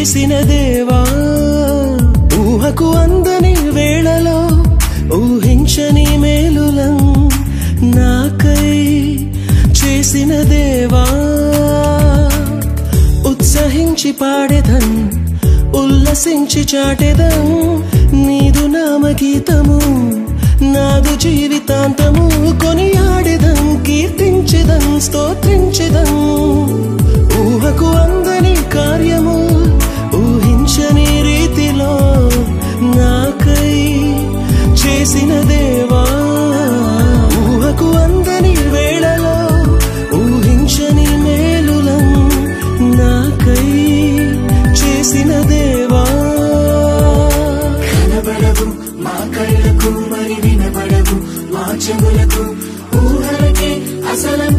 చేసిన దేవా ఊహకు అందని వేళలో ఊహించని మేలులం నాకై చేసిన దేవా ఉత్సహించి పాడెదం ఉల్లసించి చాటెదం నీదు నామగీతము నాదు జీవితాంతము కొనియాడెదం కీర్తించెదం స్తోత్రించెదం ఊహకు అందని కార్యము ఊహించని రీతిలో నాకై చేసిన దేవా ఊహకు అందని వేళలో ఊహించని మేలులం నాకై చేసిన దేవా కనబడవు మా కళ్ళకు మరి వినబడవు మా చెవులకు ఊహలకే అసలు